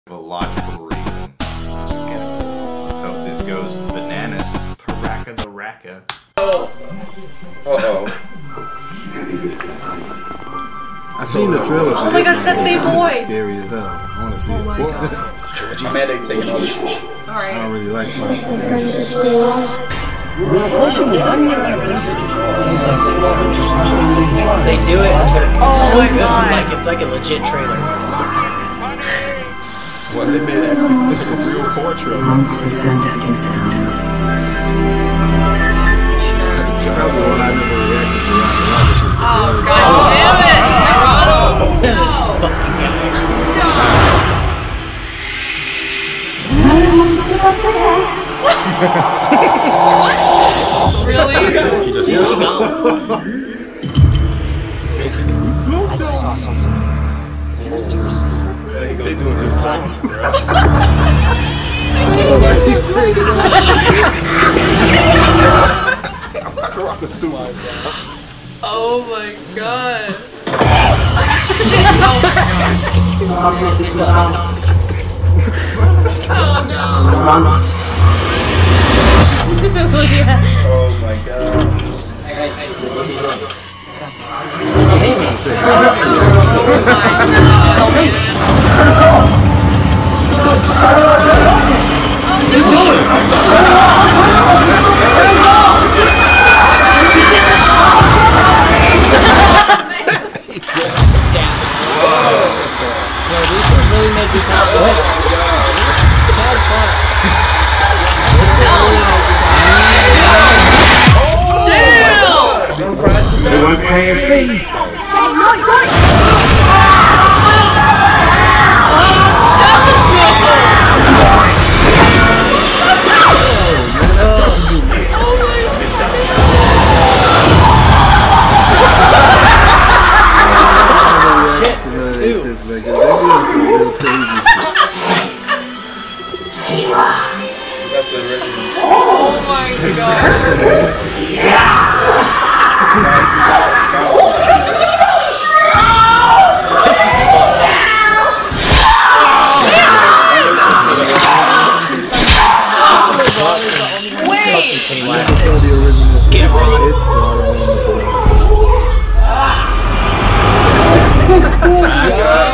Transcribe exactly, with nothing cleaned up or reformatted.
a logical reason. Let's hope this goes bananas. Racka the Racka. Oh. Uh-oh. I seen the trailer. Oh my gosh, that same boy. Scary as hell. I want to see oh it. My God. My mandate taking over. Alright. I don't really like my They do it. Oh so my good. God. Like it's like a legit trailer. What they made actually look like a real portrait. That's why I never reacted to Racka Racka. Oh God damn it! No! What? Really? She gone. I saw something. They doing this time, bro. Oh my God. Oh no. Oh my God. Wait!